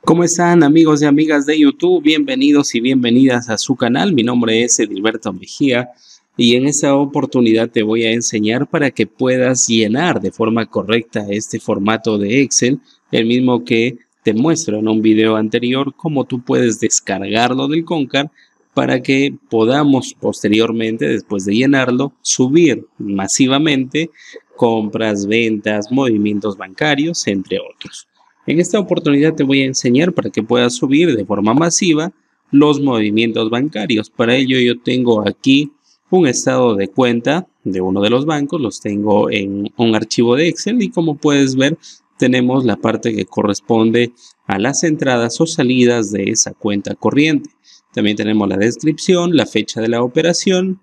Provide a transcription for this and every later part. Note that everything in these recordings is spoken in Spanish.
¿Cómo están amigos y amigas de YouTube? Bienvenidos y bienvenidas a su canal. Mi nombre es Edilberto Mejía y en esta oportunidad te voy a enseñar para que puedas llenar de forma correcta este formato de Excel, el mismo que te muestro en un video anterior, cómo tú puedes descargarlo del Concar para que podamos posteriormente, después de llenarlo, subir masivamente compras, ventas, movimientos bancarios, entre otros. En esta oportunidad te voy a enseñar para que puedas subir de forma masiva los movimientos bancarios. Para ello yo tengo aquí un estado de cuenta de uno de los bancos, los tengo en un archivo de Excel y como puedes ver tenemos la parte que corresponde a las entradas o salidas de esa cuenta corriente. También tenemos la descripción, la fecha de la operación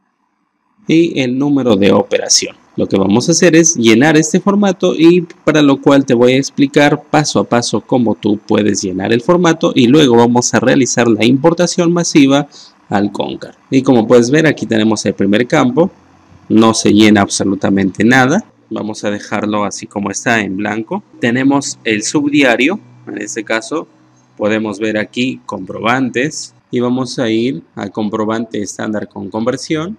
y el número de operación. Lo que vamos a hacer es llenar este formato y para lo cual te voy a explicar paso a paso cómo tú puedes llenar el formato y luego vamos a realizar la importación masiva al Concar. Y como puedes ver, aquí tenemos el primer campo, no se llena absolutamente nada. Vamos a dejarlo así como está en blanco. Tenemos el subdiario, en este caso podemos ver aquí comprobantes y vamos a ir a comprobante estándar con conversión.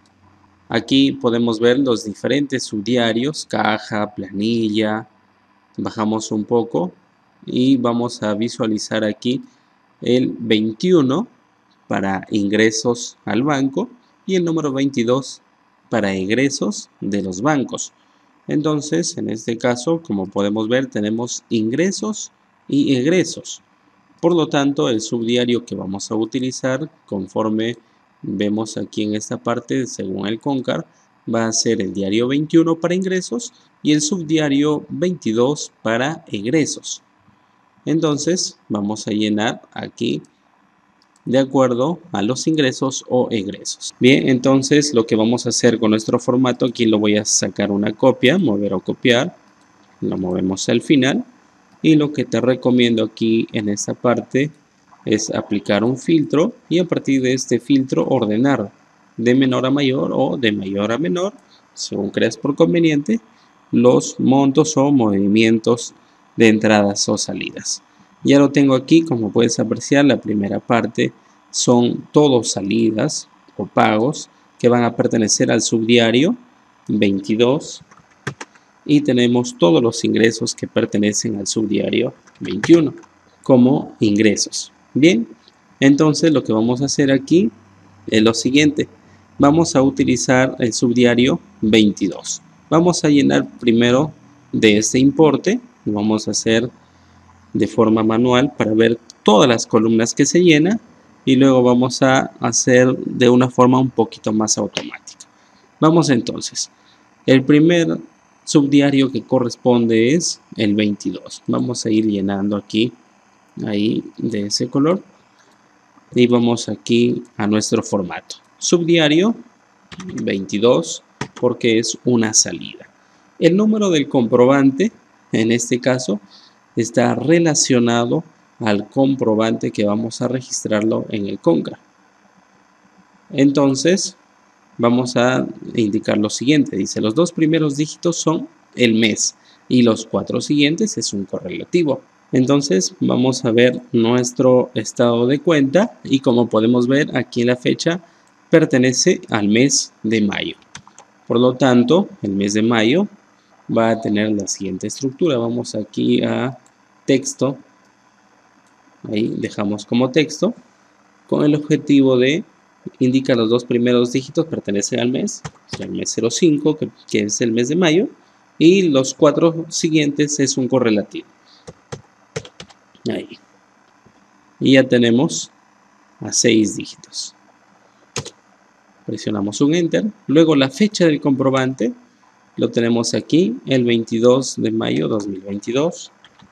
Aquí podemos ver los diferentes subdiarios, caja, planilla. Bajamos un poco y vamos a visualizar aquí el 21 para ingresos al banco y el número 22 para egresos de los bancos. Entonces, en este caso, como podemos ver, tenemos ingresos y egresos. Por lo tanto, el subdiario que vamos a utilizar conforme vemos aquí en esta parte, según el Concar, va a ser el diario 21 para ingresos y el subdiario 22 para egresos. Entonces, vamos a llenar aquí de acuerdo a los ingresos o egresos. Bien, entonces lo que vamos a hacer con nuestro formato, aquí lo voy a sacar una copia, mover o copiar, lo movemos al final. Y lo que te recomiendo aquí en esta parte es aplicar un filtro y a partir de este filtro ordenar de menor a mayor o de mayor a menor, según creas por conveniente, los montos o movimientos de entradas o salidas. Ya lo tengo aquí, como puedes apreciar, la primera parte son todos salidas o pagos que van a pertenecer al subdiario 22. Y tenemos todos los ingresos que pertenecen al subdiario 21 como ingresos. Bien, entonces lo que vamos a hacer aquí es lo siguiente. Vamos a utilizar el subdiario 22. Vamos a llenar primero de este importe. Lo vamos a hacer de forma manual para ver todas las columnas que se llenan y luego vamos a hacer de una forma un poquito más automática. Vamos entonces. El primer subdiario que corresponde es el 22. Vamos a ir llenando aquí, ahí de ese color. Y vamos aquí a nuestro formato. Subdiario 22 porque es una salida. El número del comprobante, en este caso, está relacionado al comprobante que vamos a registrarlo en el Concar. Entonces, vamos a indicar lo siguiente. Dice, los dos primeros dígitos son el mes y los 4 siguientes es un correlativo. Entonces, vamos a ver nuestro estado de cuenta y como podemos ver aquí la fecha pertenece al mes de mayo. Por lo tanto, el mes de mayo va a tener la siguiente estructura. Vamos aquí a texto. Ahí dejamos como texto con el objetivo de indica los dos primeros dígitos pertenecen al mes, o sea, el mes 05, que es el mes de mayo, y los 4 siguientes es un correlativo. Ahí. Y ya tenemos a 6 dígitos. Presionamos un Enter. Luego la fecha del comprobante lo tenemos aquí, el 22 de mayo 2022.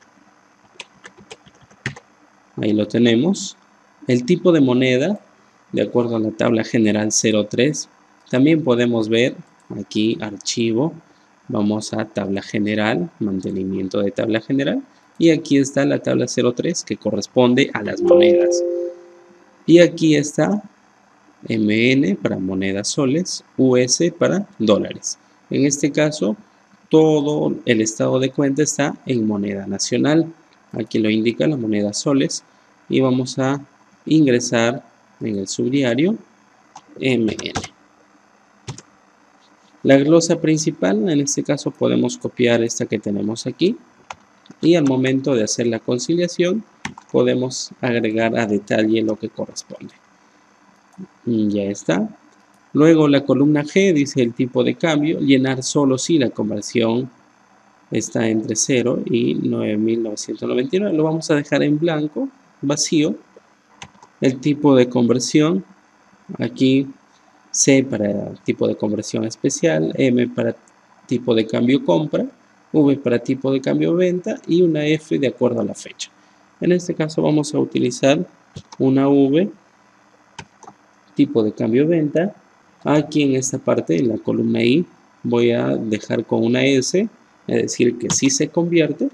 Ahí lo tenemos. El tipo de moneda, de acuerdo a la tabla general 03, también podemos ver aquí archivo, vamos a tabla general, mantenimiento de tabla general, y aquí está la tabla 03 que corresponde a las monedas. Y aquí está MN para monedas soles, US para dólares. En este caso, todo el estado de cuenta está en moneda nacional. aquí lo indica la moneda soles, y vamos a ingresar en el subdiario MN. La glosa principal, en este caso podemos copiar esta que tenemos aquí, y al momento de hacer la conciliación podemos agregar a detalle lo que corresponde. Ya está. Luego la columna G dice el tipo de cambio, llenar solo si la conversión está entre 0 y 9.999. Lo vamos a dejar en blanco, vacío. El tipo de conversión, aquí C para tipo de conversión especial, M para tipo de cambio compra, V para tipo de cambio venta y una F de acuerdo a la fecha. En este caso vamos a utilizar una V, tipo de cambio venta. Aquí en esta parte, en la columna I, voy a dejar con una S, es decir que sí se convierte.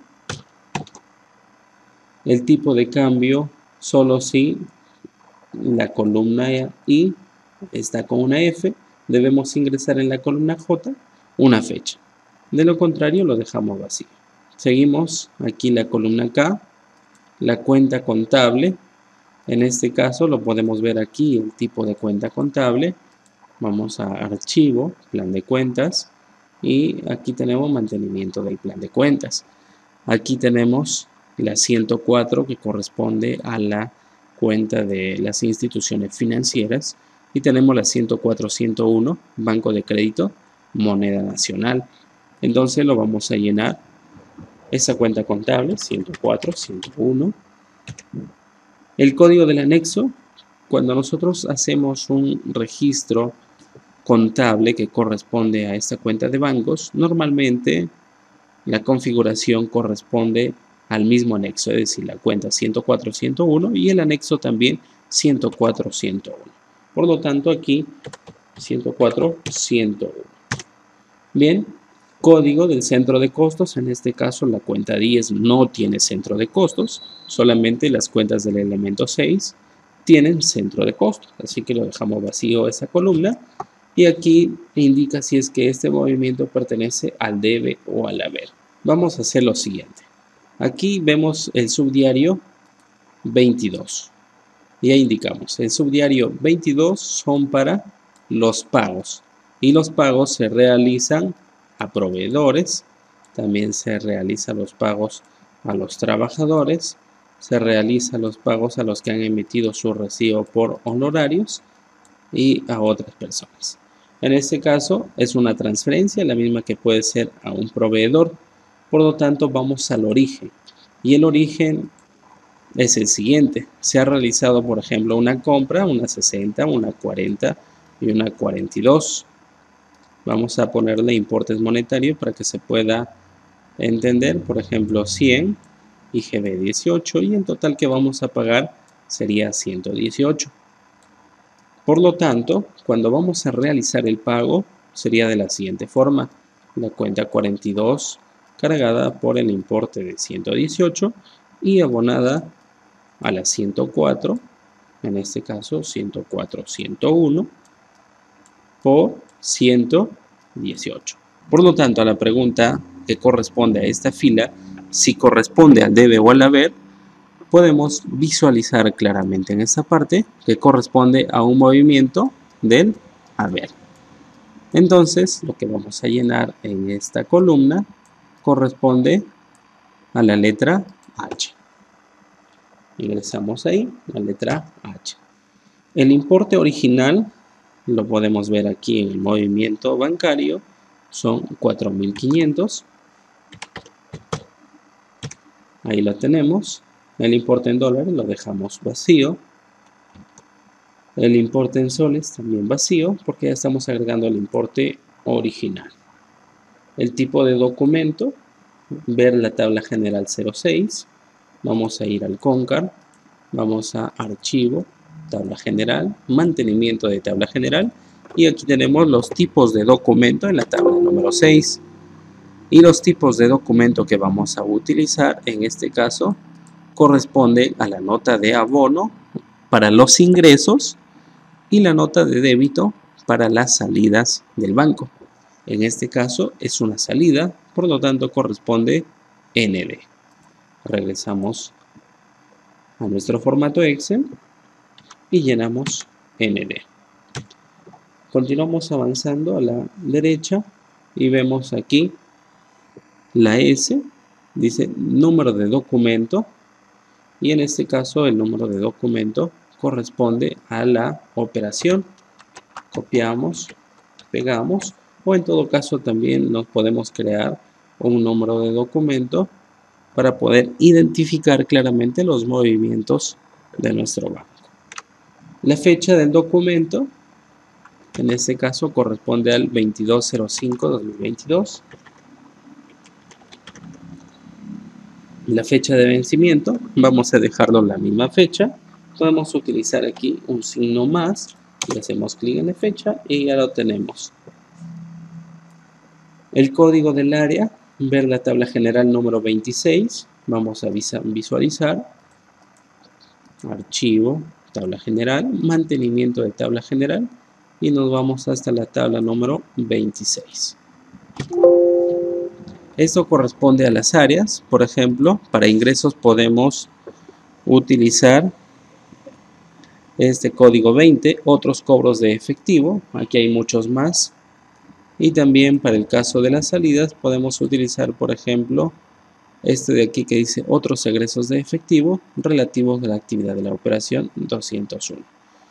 El tipo de cambio solo si la columna I está con una F, debemos ingresar en la columna J una fecha. De lo contrario lo dejamos vacío. Seguimos aquí la columna K, la cuenta contable. En este caso lo podemos ver aquí, el tipo de cuenta contable. Vamos a archivo, plan de cuentas, y aquí tenemos mantenimiento del plan de cuentas. Aquí tenemos la 104 que corresponde a la cuenta de las instituciones financieras, y tenemos la 104.101 Banco de Crédito Moneda Nacional. Entonces lo vamos a llenar esa cuenta contable 104.101. El código del anexo, cuando nosotros hacemos un registro contable que corresponde a esta cuenta de bancos, normalmente la configuración corresponde al mismo anexo, es decir, la cuenta 104.101 y el anexo también 104.101. Por lo tanto, aquí 104.101. Bien, código del centro de costos. En este caso, la cuenta 10 no tiene centro de costos, solamente las cuentas del elemento 6 tienen centro de costos, así que lo dejamos vacío esa columna. Y aquí indica si es que este movimiento pertenece al debe o al haber. Vamos a hacer lo siguiente. Aquí vemos el subdiario 22. Ya indicamos, el subdiario 22 son para los pagos. Y los pagos se realizan a proveedores. También se realizan los pagos a los trabajadores. Se realizan los pagos a los que han emitido su recibo por honorarios y a otras personas. En este caso es una transferencia, la misma que puede ser a un proveedor. Por lo tanto, vamos al origen. Y el origen es el siguiente. Se ha realizado, por ejemplo, una compra, una 60, una 40 y una 42. Vamos a ponerle importes monetarios para que se pueda entender. Por ejemplo, 100, IGB 18, y en total que vamos a pagar sería 118. Por lo tanto, cuando vamos a realizar el pago, sería de la siguiente forma. La cuenta 42 cargada por el importe de 118 y abonada a la 104, en este caso 104.101, por 118. Por lo tanto, a la pregunta que corresponde a esta fila, si corresponde al debe o al haber, podemos visualizar claramente en esta parte que corresponde a un movimiento del haber. Entonces, lo que vamos a llenar en esta columna corresponde a la letra H. Ingresamos ahí, la letra H. El importe original, lo podemos ver aquí en el movimiento bancario, son 4.500. Ahí lo tenemos. El importe en dólares lo dejamos vacío. El importe en soles también vacío porque ya estamos agregando el importe original. El tipo de documento, ver la tabla general 06. Vamos a ir al CONCAR. Vamos a archivo, tabla general, mantenimiento de tabla general. Y aquí tenemos los tipos de documento en la tabla número 6. Y los tipos de documento que vamos a utilizar en este caso corresponde a la nota de abono para los ingresos y la nota de débito para las salidas del banco. En este caso es una salida, por lo tanto corresponde ND. Regresamos a nuestro formato Excel y llenamos ND. Continuamos avanzando a la derecha y vemos aquí la S, dice número de documento, y en este caso el número de documento corresponde a la operación. Copiamos, pegamos, o en todo caso también nos podemos crear un número de documento para poder identificar claramente los movimientos de nuestro banco. La fecha del documento, en este caso corresponde al 22/05/2022. La fecha de vencimiento, vamos a dejarlo la misma fecha. Podemos utilizar aquí un signo más, le hacemos clic en la fecha y ya lo tenemos. El código del área, ver la tabla general número 26, vamos a visualizar, archivo, tabla general, mantenimiento de tabla general y nos vamos hasta la tabla número 26. Esto corresponde a las áreas. Por ejemplo, para ingresos podemos utilizar este código 20, otros cobros de efectivo, aquí hay muchos más. Y también para el caso de las salidas podemos utilizar, por ejemplo, este de aquí que dice otros egresos de efectivo relativos a la actividad de la operación 201.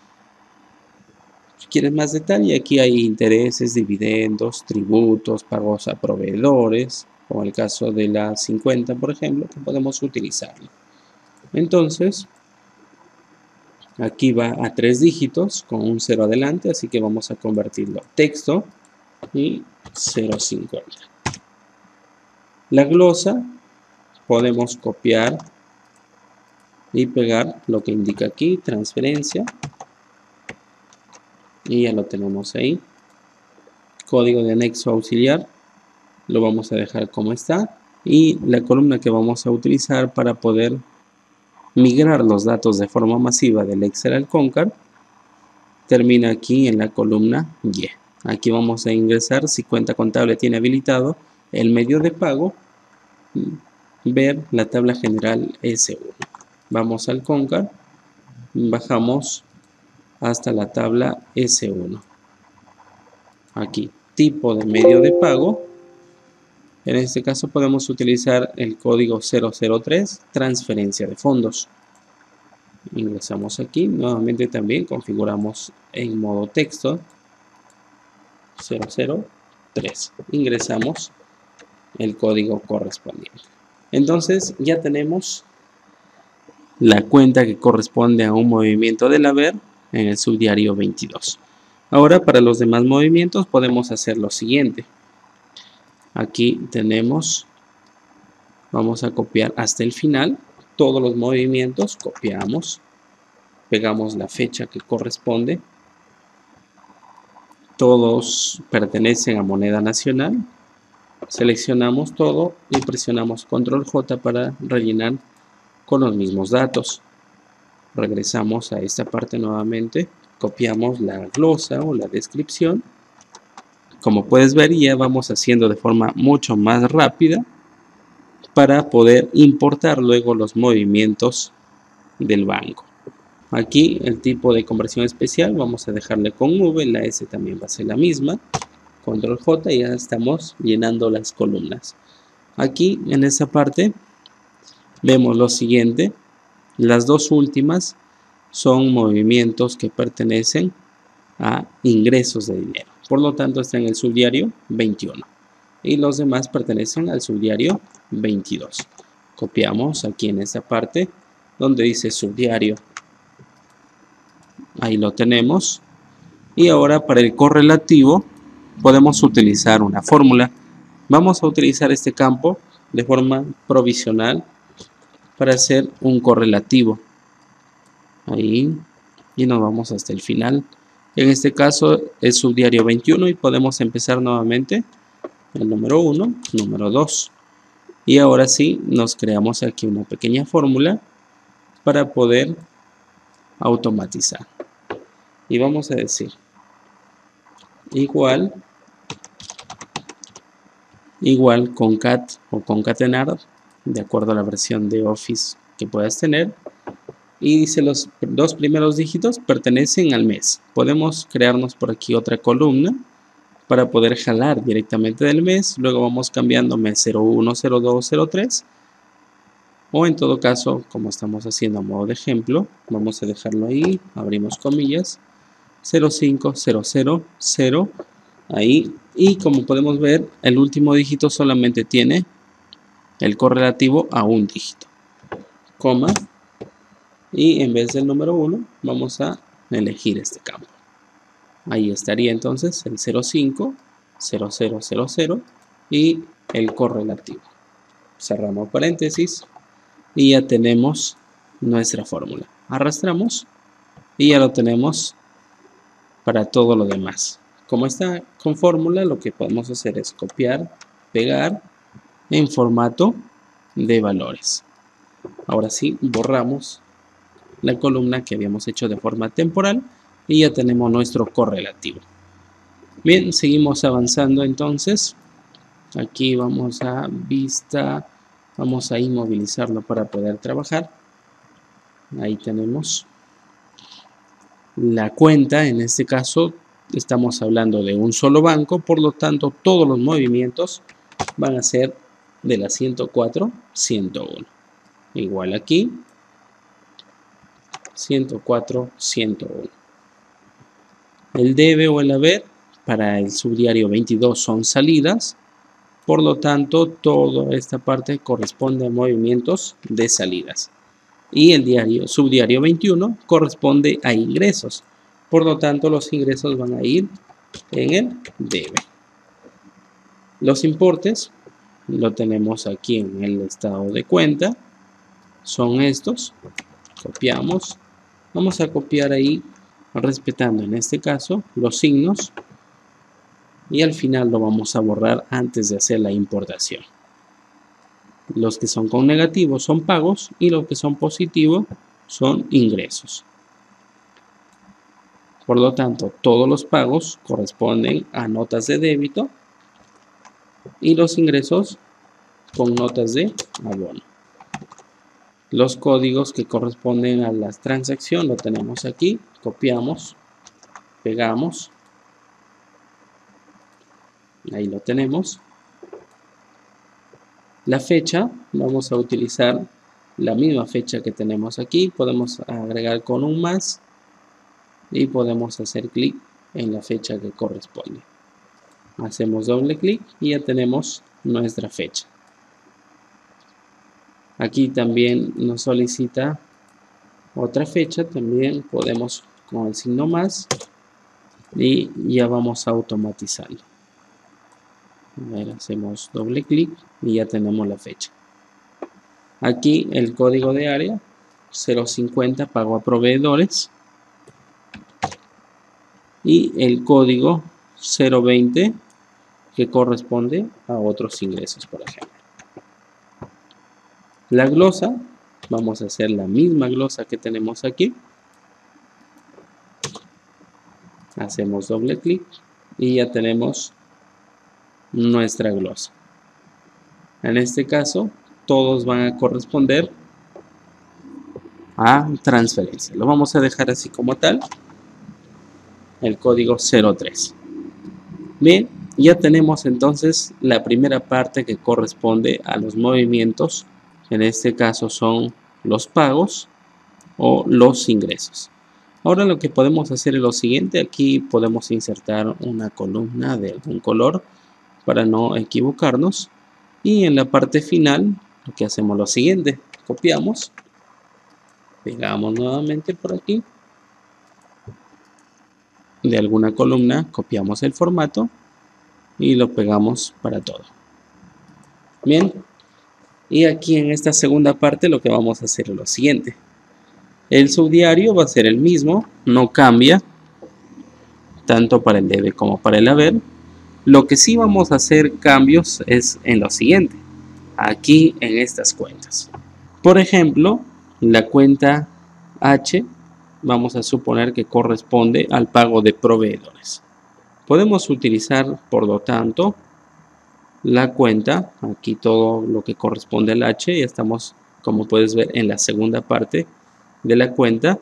Si quieres más detalle, aquí hay intereses, dividendos, tributos, pagos a proveedores, como el caso de la 50, por ejemplo, que podemos utilizarlo. Entonces, aquí va a 3 dígitos con un 0 adelante, así que vamos a convertirlo a texto y 0.50. La glosa podemos copiar y pegar lo que indica aquí, transferencia, y ya lo tenemos ahí. Código de anexo auxiliar lo vamos a dejar como está, y la columna que vamos a utilizar para poder migrar los datos de forma masiva del Excel al Concard termina aquí en la columna Y. Aquí vamos a ingresar si cuenta contable tiene habilitado el medio de pago, ver la tabla general S1. Vamos al Concard, bajamos hasta la tabla S1. Aquí, tipo de medio de pago. En este caso podemos utilizar el código 003, transferencia de fondos. Ingresamos aquí, nuevamente también configuramos en modo texto 003. Ingresamos el código correspondiente. Entonces ya tenemos la cuenta que corresponde a un movimiento del haber en el subdiario 22. Ahora para los demás movimientos podemos hacer lo siguiente. Aquí tenemos, vamos a copiar hasta el final todos los movimientos, copiamos, pegamos la fecha que corresponde, todos pertenecen a moneda nacional, seleccionamos todo y presionamos control J para rellenar con los mismos datos. Regresamos a esta parte nuevamente, copiamos la glosa o la descripción. Como puedes ver, ya vamos haciendo de forma mucho más rápida para poder importar luego los movimientos del banco. Aquí el tipo de conversión especial vamos a dejarle con V, la S también va a ser la misma. Control J y ya estamos llenando las columnas. Aquí en esa parte vemos lo siguiente. Las dos últimas son movimientos que pertenecen a ingresos de dinero. Por lo tanto, está en el subdiario 21. Y los demás pertenecen al subdiario 22. Copiamos aquí en esta parte donde dice subdiario. Ahí lo tenemos. Y ahora para el correlativo podemos utilizar una fórmula. Vamos a utilizar este campo de forma provisional para hacer un correlativo. Ahí. Y nos vamos hasta el final. En este caso es subdiario 21 y podemos empezar nuevamente el número 1, número 2. Y ahora sí nos creamos aquí una pequeña fórmula para poder automatizar. Y vamos a decir igual concat o concatenar de acuerdo a la versión de Office que puedas tener. Y dice los dos primeros dígitos pertenecen al mes. Podemos crearnos por aquí otra columna para poder jalar directamente del mes. Luego vamos cambiando mes 01, 02, 03. O en todo caso, como estamos haciendo a modo de ejemplo, vamos a dejarlo ahí, abrimos comillas, 05, 00, 0, ahí. Y como podemos ver, el último dígito solamente tiene el correlativo a un dígito, coma, y en vez del número 1 vamos a elegir este campo. Ahí estaría entonces el 05, 0000 y el correlativo. Cerramos paréntesis y ya tenemos nuestra fórmula. Arrastramos y ya lo tenemos para todo lo demás. Como está con fórmula, lo que podemos hacer es copiar, pegar en formato de valores. Ahora sí, borramos la columna que habíamos hecho de forma temporal y ya tenemos nuestro correlativo. Bien, seguimos avanzando entonces. Aquí vamos a vista, vamos a inmovilizarlo para poder trabajar. Ahí tenemos la cuenta. En este caso estamos hablando de un solo banco, por lo tanto todos los movimientos van a ser de la 104, 101. Igual aquí, 104, 101. El debe o el haber para el subdiario 22 son salidas, por lo tanto toda esta parte corresponde a movimientos de salidas. Y el subdiario 21 corresponde a ingresos, por lo tanto los ingresos van a ir en el debe. Los importes lo tenemos aquí en el estado de cuenta, son estos. Copiamos, vamos a copiar ahí respetando en este caso los signos y al final lo vamos a borrar antes de hacer la importación. Los que son con negativo son pagos y los que son positivos son ingresos. Por lo tanto, todos los pagos corresponden a notas de débito y los ingresos con notas de abono. Los códigos que corresponden a la transacción lo tenemos aquí. Copiamos, pegamos. Ahí lo tenemos. La fecha, vamos a utilizar la misma fecha que tenemos aquí. Podemos agregar con un más y podemos hacer clic en la fecha que corresponde. Hacemos doble clic y ya tenemos nuestra fecha. Aquí también nos solicita otra fecha, también podemos con el signo más y ya vamos automatizando. A ver, hacemos doble clic y ya tenemos la fecha. Aquí el código de área 050 pago a proveedores y el código 020 que corresponde a otros ingresos, por ejemplo. La glosa, vamos a hacer la misma glosa que tenemos aquí. Hacemos doble clic y ya tenemos nuestra glosa. En este caso, todos van a corresponder a transferencia. Lo vamos a dejar así como tal. El código 03. Bien, ya tenemos entonces la primera parte que corresponde a los movimientos. En este caso son los pagos o los ingresos. Ahora lo que podemos hacer es lo siguiente. Aquí podemos insertar una columna de algún color para no equivocarnos. Y en la parte final lo que hacemos es lo siguiente. Copiamos. Pegamos nuevamente por aquí. De alguna columna copiamos el formato y lo pegamos para todo. Bien. Y aquí en esta segunda parte lo que vamos a hacer es lo siguiente. El subdiario va a ser el mismo, no cambia, tanto para el debe como para el haber. Lo que sí vamos a hacer cambios es en lo siguiente, aquí en estas cuentas. Por ejemplo, la cuenta H, vamos a suponer que corresponde al pago de proveedores. Podemos utilizar, por lo tanto, la cuenta, aquí todo lo que corresponde al H, ya estamos, como puedes ver, en la segunda parte de la cuenta.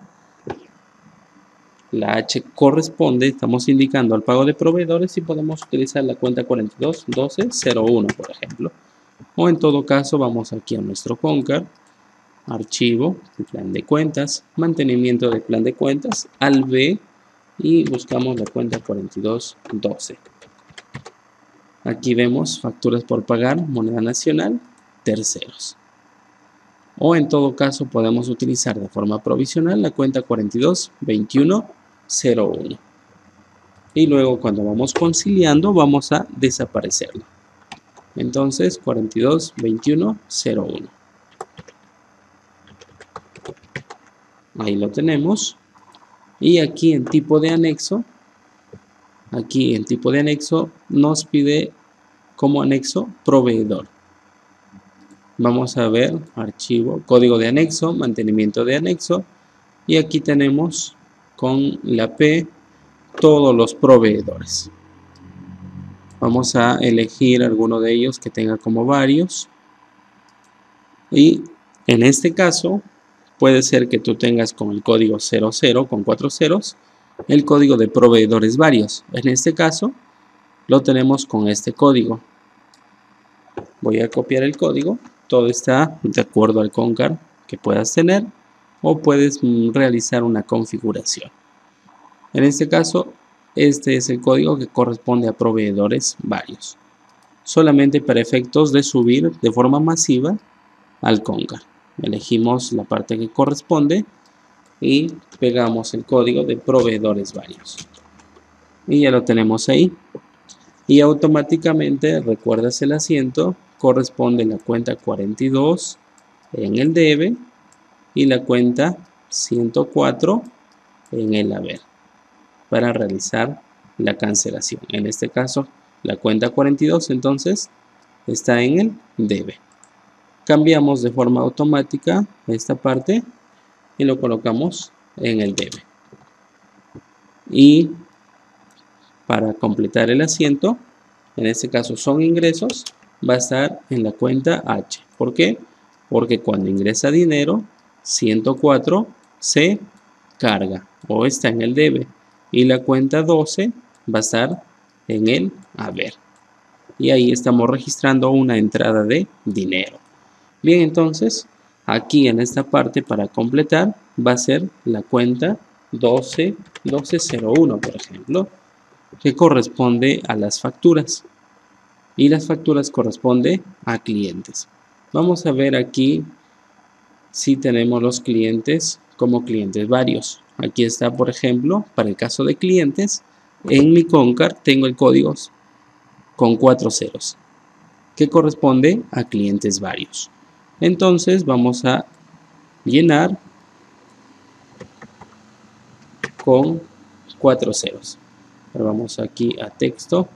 La H corresponde, estamos indicando al pago de proveedores y podemos utilizar la cuenta 421201, por ejemplo. O en todo caso, vamos aquí a nuestro Concar, archivo, plan de cuentas, mantenimiento del plan de cuentas, al B y buscamos la cuenta 4212. Aquí vemos facturas por pagar, moneda nacional, terceros. O en todo caso podemos utilizar de forma provisional la cuenta 422101. Y luego cuando vamos conciliando vamos a desaparecerlo. Entonces 422101. Ahí lo tenemos. Y aquí en tipo de anexo, nos pide como anexo proveedor. Vamos a ver archivo, código de anexo, mantenimiento de anexo. Y aquí tenemos con la P todos los proveedores. Vamos a elegir alguno de ellos que tenga como varios. Y en este caso puede ser que tú tengas con el código 00 con 4 ceros el código de proveedores varios. En este caso lo tenemos con este código. Voy a copiar el código. Todo está de acuerdo al Concar que puedas tener o puedes realizar una configuración. En este caso, este es el código que corresponde a proveedores varios. Solamente para efectos de subir de forma masiva al Concar. Elegimos la parte que corresponde y pegamos el código de proveedores varios. Y ya lo tenemos ahí. Y automáticamente, recuerdas el asiento, corresponde la cuenta 42 en el debe y la cuenta 104 en el haber para realizar la cancelación. En este caso, la cuenta 42 entonces está en el debe. Cambiamos de forma automática esta parte y lo colocamos en el debe. Y para completar el asiento, en este caso son ingresos, va a estar en la cuenta H. ¿Por qué? Porque cuando ingresa dinero, 104 se carga o está en el debe. Y la cuenta 12 va a estar en el haber. Y ahí estamos registrando una entrada de dinero. Bien, entonces, aquí en esta parte para completar va a ser la cuenta 1201, por ejemplo, que corresponde a las facturas. Y las facturas corresponden a clientes. Vamos a ver aquí si tenemos los clientes como clientes varios. Aquí está, por ejemplo, para el caso de clientes, en mi Concar tengo el código con 4 ceros, que corresponde a clientes varios. Entonces vamos a llenar con 4 ceros. Ahora vamos aquí a texto.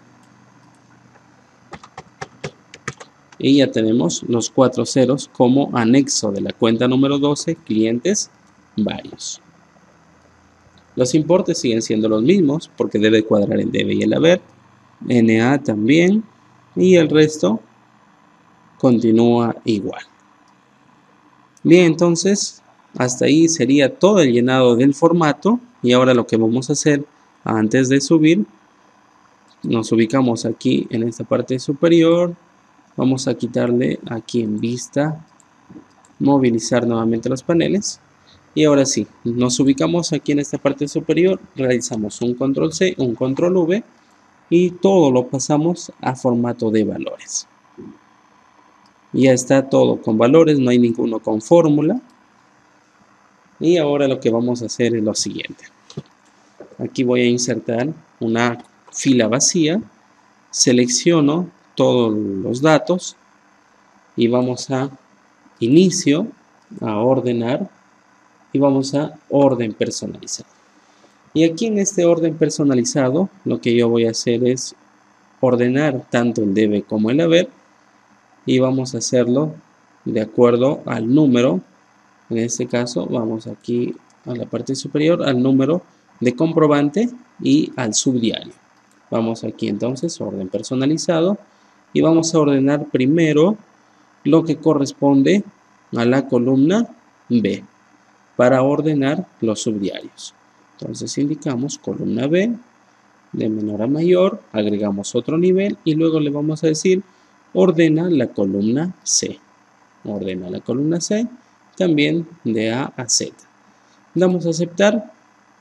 Y ya tenemos los 4 ceros como anexo de la cuenta número 12, clientes varios. Los importes siguen siendo los mismos porque debe cuadrar el debe y el haber. NA también. Y el resto continúa igual. Bien, entonces hasta ahí sería todo el llenado del formato. Y ahora lo que vamos a hacer antes de subir, nos ubicamos aquí en esta parte superior. Vamos a quitarle aquí en vista, movilizar nuevamente los paneles. Y ahora sí, nos ubicamos aquí en esta parte superior, realizamos un control C, un control V y todo lo pasamos a formato de valores. Ya está todo con valores, no hay ninguno con fórmula. Y ahora lo que vamos a hacer es lo siguiente. Aquí voy a insertar una fila vacía, selecciono todos los datos y vamos a inicio, a ordenar y vamos a orden personalizado. Y aquí en este orden personalizado lo que yo voy a hacer es ordenar tanto el debe como el haber y vamos a hacerlo de acuerdo al número. En este caso vamos aquí a la parte superior al número de comprobante y al subdiario. Vamos aquí entonces orden personalizado y vamos a ordenar primero lo que corresponde a la columna B para ordenar los subdiarios. Entonces indicamos columna B, de menor a mayor, agregamos otro nivel y luego le vamos a decir ordena la columna C. Ordena la columna C también de A a Z. Damos a aceptar,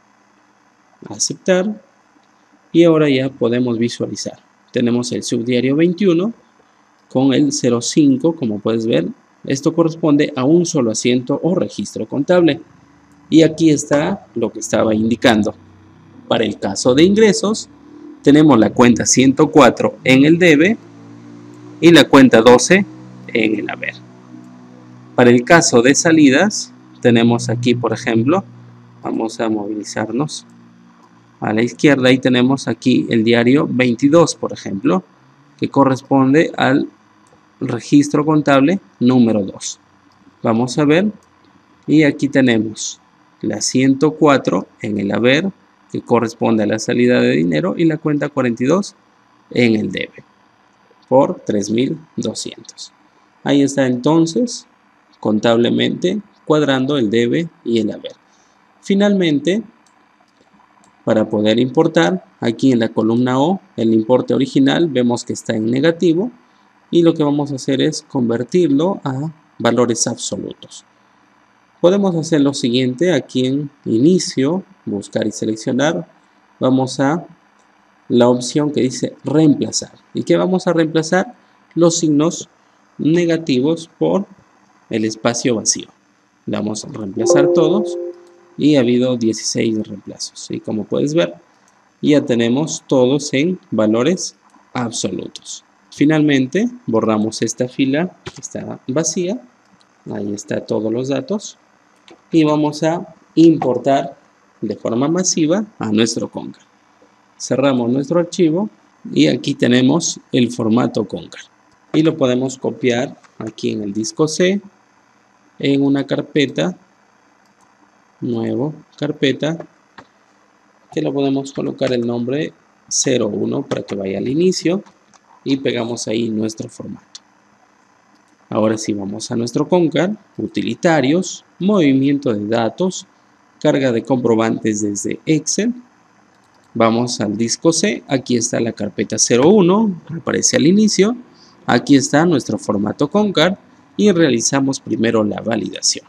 aceptar, y ahora ya podemos visualizar. Tenemos el subdiario 21 con el 05, como puedes ver. Esto corresponde a un solo asiento o registro contable. Y aquí está lo que estaba indicando. Para el caso de ingresos, tenemos la cuenta 104 en el debe y la cuenta 12 en el haber. Para el caso de salidas, tenemos aquí, por ejemplo, vamos a movilizarnos a la izquierda y tenemos aquí el diario 22, por ejemplo, que corresponde al registro contable número 2. Vamos a ver, y aquí tenemos la 104 en el haber, que corresponde a la salida de dinero, y la cuenta 42 en el debe, por 3.200. Ahí está entonces, contablemente, cuadrando el debe y el haber. Finalmente, para poder importar, aquí en la columna O, el importe original, vemos que está en negativo, y lo que vamos a hacer es convertirlo a valores absolutos. Podemos hacer lo siguiente, aquí en inicio, buscar y seleccionar, vamos a la opción que dice reemplazar. ¿Y qué vamos a reemplazar? Los signos negativos por el espacio vacío. Vamos a reemplazar todos y ha habido 16 reemplazos. Y como puedes ver, ya tenemos todos en valores absolutos. Finalmente, borramos esta fila que está vacía. Ahí está todos los datos. Y vamos a importar de forma masiva a nuestro Concar. Cerramos nuestro archivo y aquí tenemos el formato Concar. Y lo podemos copiar aquí en el disco C, en una carpeta, nuevo, carpeta, que lo podemos colocar el nombre 01 para que vaya al inicio y pegamos ahí nuestro formato. Ahora sí vamos a nuestro Concar, utilitarios, movimiento de datos, carga de comprobantes desde Excel. Vamos al disco C, aquí está la carpeta 01, aparece al inicio. Aquí está nuestro formato Concar y realizamos primero la validación.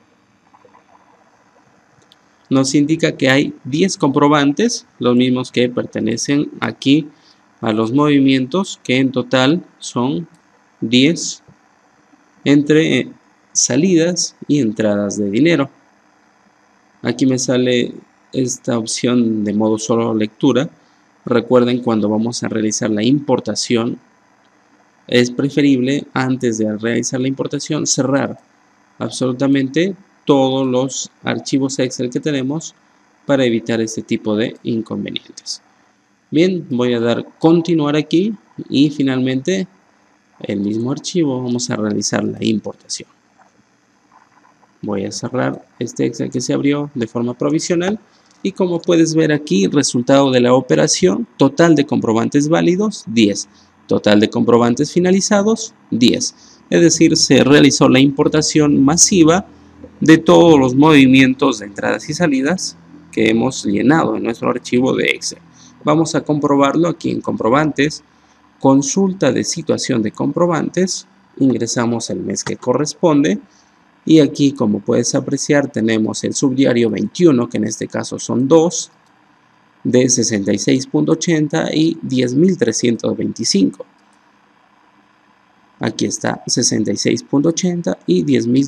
Nos indica que hay 10 comprobantes, los mismos que pertenecen aquí a los movimientos, que en total son 10 entre salidas y entradas de dinero. Aquí me sale esta opción de modo solo lectura. Recuerden, cuando vamos a realizar la importación, es preferible antes de realizar la importación cerrar absolutamente todos los archivos Excel que tenemos para evitar este tipo de inconvenientes. Bien, voy a dar continuar aquí y finalmente el mismo archivo vamos a realizar la importación. Voy a cerrar este Excel que se abrió de forma provisional y como puedes ver aquí, resultado de la operación: total de comprobantes válidos 10, total de comprobantes finalizados 10. Es decir, se realizó la importación masiva de todos los movimientos de entradas y salidas que hemos llenado en nuestro archivo de Excel. Vamos a comprobarlo aquí en comprobantes, consulta de situación de comprobantes, ingresamos el mes que corresponde y aquí, como puedes apreciar, tenemos el subdiario 21, que en este caso son 2, de 66.80 y 10.325. Aquí está 66.80 y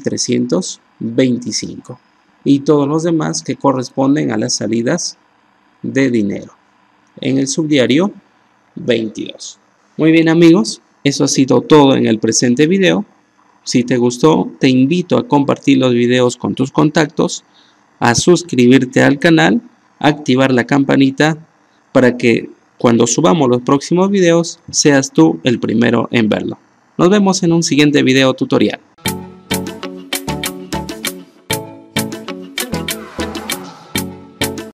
10.325. Y todos los demás que corresponden a las salidas de dinero en el subdiario 22. Muy bien, amigos, eso ha sido todo en el presente video. Si te gustó, te invito a compartir los videos con tus contactos, a suscribirte al canal, a activar la campanita para que cuando subamos los próximos videos seas tú el primero en verlo. Nos vemos en un siguiente video tutorial.